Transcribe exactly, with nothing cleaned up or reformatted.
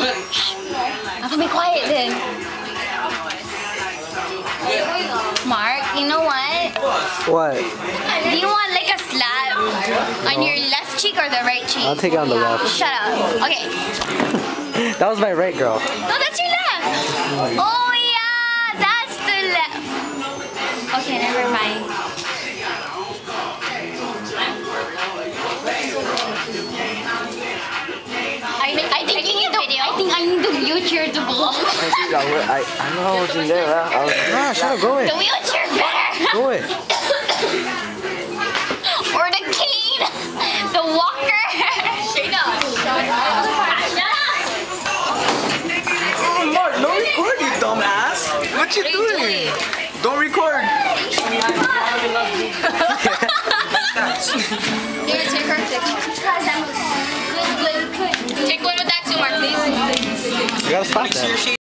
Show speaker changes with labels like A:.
A: I'll be quiet then. Mark, you know what?
B: What?
A: Do you want like a slap on your left cheek or the right cheek?
B: I'll take it on the left.
A: Shut up. Okay.
B: That was my right, girl.
A: No, that's your left. Oh yeah, that's the left. Okay, never mind. I, I think you need to. I think I need to wheelchair to belong.
B: I think I would. I, I know I was in there. Huh? I was. Nah, shut up. Go away.
A: The wheelchair better.
B: Go away.
A: Or the cane. The walker. Shut up. Shut up.
C: Oh, Mark, don't record, you dumbass. What you doing? Don't record.
A: Here, take her picture. Take one with that too, Mark, please.
B: You gotta stop that.